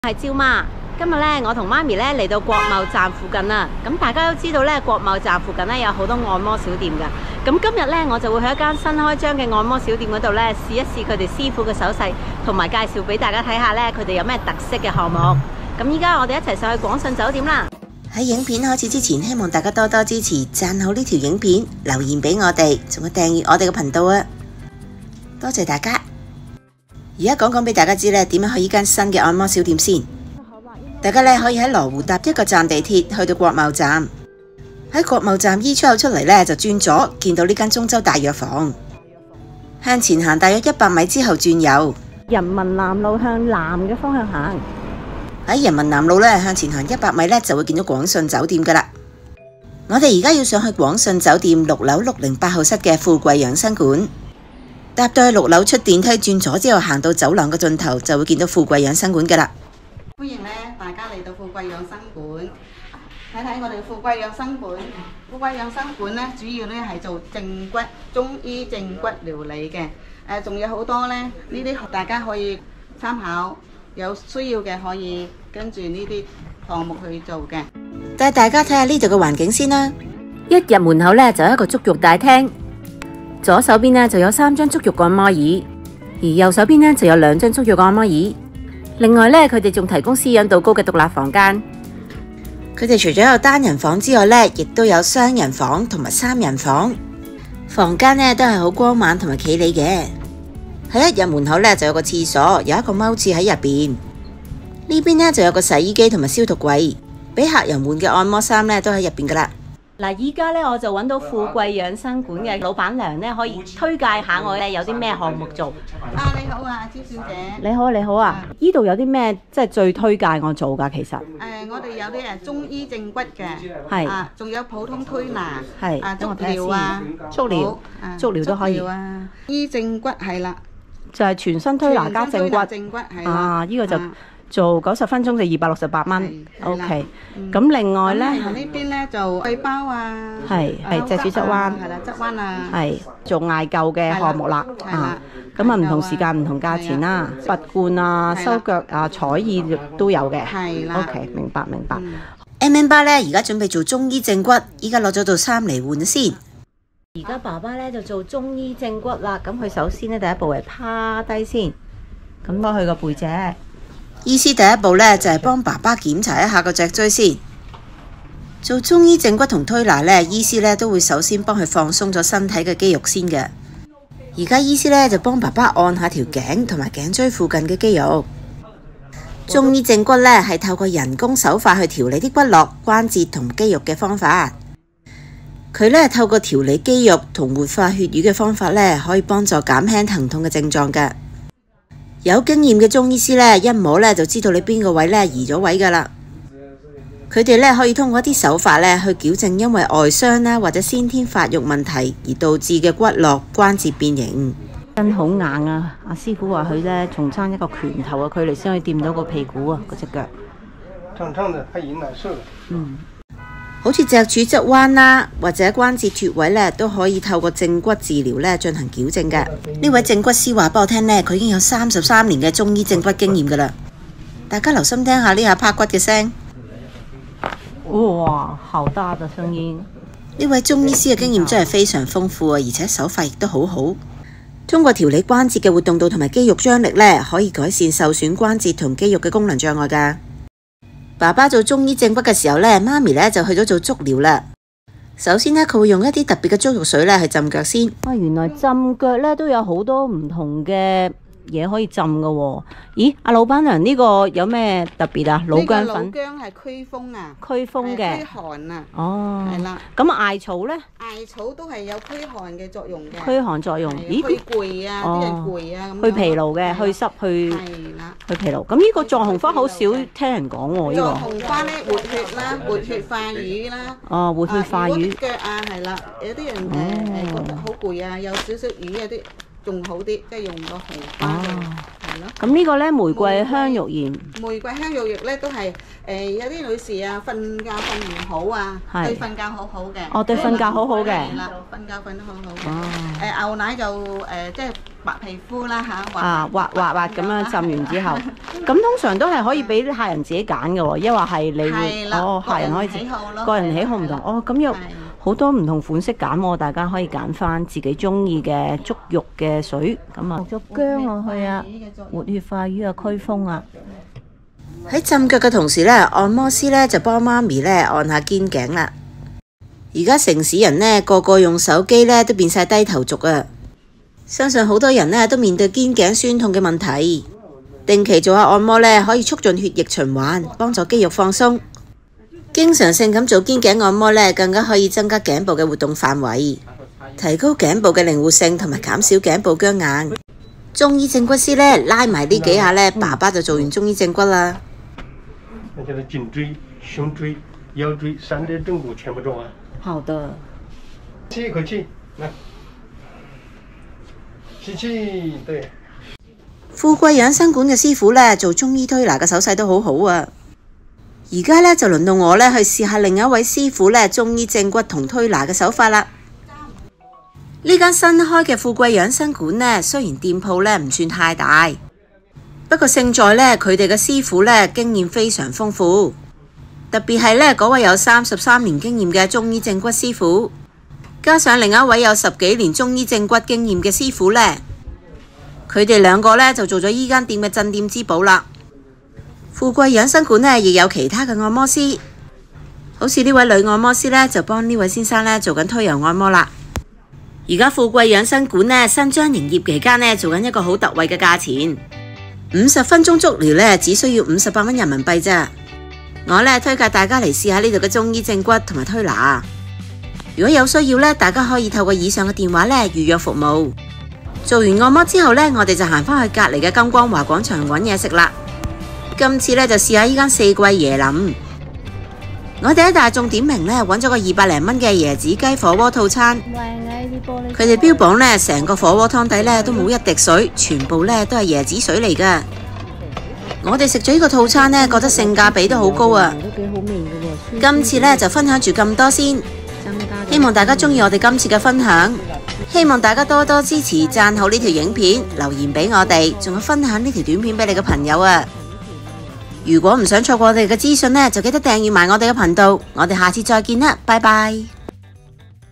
係招媽，今日咧我同媽咪咧嚟到國貿站附近啦。咁大家都知道咧，國貿站附近咧有好多按摩小店噶。咁今日咧我就會去一間新開張嘅按摩小店嗰度咧試一試佢哋師傅嘅手勢，同埋介紹俾大家睇下咧佢哋有咩特色嘅項目。咁依家我哋一齊上去廣信酒店啦。 喺影片開始之前，希望大家多多支持，讚好呢條影片，留言俾我哋，仲要訂閱我哋嘅頻道啊！多謝大家。而家講俾大家知咧，點樣去呢間新嘅按摩小店先。大家咧可以喺羅湖搭一個站地鐵去到國貿站，喺國貿站 E 出口出嚟咧就轉左，見到呢間中州大藥房。向前行大約100米之後轉右， 人民南路向南嘅方向行。 喺人民南路咧向前行100米咧就會見到廣信酒店噶啦。我哋而家要上去廣信酒店6樓608號室嘅富貴養生館。搭到去6樓出電梯轉左之後，行到走廊嘅盡頭就會見到富貴養生館噶啦。 歡迎大家嚟到富貴養生館，睇睇我哋富貴養生館。富貴養生館主要係做正骨中醫正骨療理嘅，仲有好多呢啲大家可以參考，有需要嘅可以跟住呢啲項目去做嘅。 帶大家睇下呢度嘅環境先啦。一入門口呢，就有一個足浴大廳。左手邊呢就有3張足浴按摩椅，而右手邊呢就有2張足浴按摩椅。另外呢，佢哋仲提供私隱度高嘅獨立房間。佢哋除咗有單人房之外呢，亦都有雙人房同埋3人房。房間呢都係好光猛同埋企理嘅。喺一入門口呢就有個廁所，有一個踎廁喺入邊。呢邊呢就有個洗衣機同埋消毒櫃，俾客人換嘅按摩衫呢都喺入邊噶啦。 嗱，依家咧我就揾到富貴養生館嘅老闆娘咧，可以推介下我咧有啲咩項目做。 你好啊，朱小姐。 你好，你好啊。依度有啲咩即係最推介我做㗎？其實我哋有啲中醫正骨嘅， 係仲有普通推拿， 係足療啊， 足療都可以啊。醫正骨係啦， 就係全身推拿加正骨。 正骨係啦。 呢個就做90分鐘就268蚊。OK。咁另外咧， 呢邊咧就肺包啊， 係脊柱側彎， 係啦，側彎啊， 係做艾灸嘅項目啦。咁唔同時間唔同價錢啦，拔罐啊、收腳啊、彩耳都有嘅。 係啦。 OK， 明白。 MM 爸咧而家準備做中醫正骨，依家攞咗道衫嚟換先。 而家爸爸咧就做中醫正骨啦。咁佢首先咧第一步係趴低先，咁攞佢個背脊。 醫師第一步呢，就係幫爸爸檢查一下個脊椎先。做中醫正骨同推拿呢，醫師呢都會首先幫佢放鬆咗身體嘅肌肉先嘅。而家醫師呢，就幫爸爸按下條頸同埋頸椎附近嘅肌肉。中醫正骨呢，係透過人工手法去調理啲骨骼、關節同肌肉嘅方法。佢呢，透過調理肌肉同活化血瘀嘅方法呢，可以幫助減輕疼痛嘅症狀嘅。有經驗嘅中醫師呢，一摸呢就知道你邊個位呢移咗位噶啦。佢哋呢可以通過一啲手法呢去矯正因為外傷啦或者先天發育問題而導致嘅骨骼關節變形。 真好硬啊！阿師傅話佢呢仲差一個拳頭嘅距離先可以掂到個屁股啊，嗰隻腳。 長的，它已經難受了。 好似脊柱側彎啦，或者關節脫位呢，都可以透過正骨治療呢進行矯正嘅。呢位正骨師話俾我聽呢，佢已經有33年嘅中醫正骨經驗噶啦。大家留心聽下呢下拍骨嘅聲。 哇，好大嘅聲音！ 呢位中醫師嘅經驗真係非常豐富啊，而且手法亦都好好。通過調理關節嘅活動度同埋肌肉張力呢，可以改善受損關節同肌肉嘅功能障礙噶。爸爸做中醫正骨嘅時候呢，媽咪呢就去咗做足療啦。首先呢，佢會用一啲特別嘅足浴水呢去浸腳先。 原來浸腳呢都有好多唔同嘅嘢可以浸㗎喎。咦，阿老闆娘呢個有咩特別啊？老薑粉。 老薑係驅風啊， 驅風嘅。 驅寒啊。 哦。係啦。 咁艾草呢？ 艾草都係有驅寒嘅作用嘅。 驅寒作用。咦？ 驅攰啊，啲人攰啊咁。 去疲勞嘅，去濕去。 係啦。去疲勞。咁呢個藏紅花好少聽人講喎，呢個。 藏紅花呢，活血啦，活血化瘀啦。 哦，活血化瘀。 腳啊，係啦，有啲人覺得好攰啊，有少少瘀啊啲。仲好啲，即係用個紅花嘅。 咁呢個咧玫瑰香肉鹽， 玫瑰香肉液咧都係有啲女士啊瞓覺瞓唔好啊， 係對瞓覺好好嘅。 哦對瞓覺好好嘅係啦，瞓覺瞓得好好嘅。牛奶就即係白皮膚啦嚇， 滑咁樣浸完之後，咁通常都係可以俾啲客人自己揀嘅喎，抑或係你會係啦， 客人可以個人喜好咯， 個人喜好唔同，咁有好多唔同款式揀喎，大家可以揀翻自己中意嘅足肉嘅水，咁啊落咗薑落去啊，活血化瘀啊，驅風啊。 喺浸腳嘅同時呢，按摩師呢就幫媽咪呢按下肩頸啦。而家城市人呢個個用手機呢都變晒低頭族啊！相信好多人呢都面對肩頸酸痛嘅問題，定期做下按摩呢可以促進血液循環，幫助肌肉放鬆。經常性咁做肩頸按摩呢，更加可以增加頸部嘅活動範圍，提高頸部嘅靈活性同埋減少頸部僵硬。中醫正骨師呢拉埋呢幾下呢，爸爸就做完中醫正骨啦。 那就是颈椎、胸椎、腰椎3点正骨全部做完。 好的。 吸一口氣，來，吸氣，對。 富貴養生館嘅師傅呢，做中醫推拿嘅手勢都好好啊！而家呢，就輪到我呢去試下另一位師傅呢中醫正骨同推拿嘅手法啦。呢間新開嘅富貴養生館呢，雖然店鋪呢唔算太大，不過勝在呢，佢哋嘅師傅呢經驗非常豐富，特別係呢嗰位有33年經驗嘅中醫正骨師傅，加上另一位有10幾年中醫正骨經驗嘅師傅呢，佢哋兩個呢就做咗依間店嘅鎮店之寶啦。富貴養生館呢亦有其他嘅按摩師，好似呢位女按摩師呢就幫呢位先生呢做緊推油按摩啦。而家富貴養生館呢新張營業期間呢做緊一個好特惠嘅價錢，50分鐘足療呢只需要58蚊人民幣咋。我呢推介大家嚟試下呢度嘅中醫正骨同埋推拿。如果有需要呢，大家可以透過以上嘅電話呢預約服務。做完按摩之後呢，我哋就行返去隔離嘅金光華廣場揾嘢食啦。今次呢，就試下依間四季椰林。我哋喺大眾點評呢揾咗個200零蚊嘅椰子雞火鍋套餐。佢哋標榜呢，成個火鍋湯底呢都冇一滴水，全部呢都係椰子水嚟㗎。我哋食咗呢個套餐呢，覺得性價比都好高啊！今次呢，就分享住咁多先，希望大家鍾意我哋今次嘅分享。希望大家多多支持，讚好呢條影片，留言俾我哋，仲有分享呢條短片俾你嘅朋友啊！如果唔想錯過我哋嘅資訊呢，就記得訂閱埋我哋嘅頻道。我哋下次再見啦，拜拜。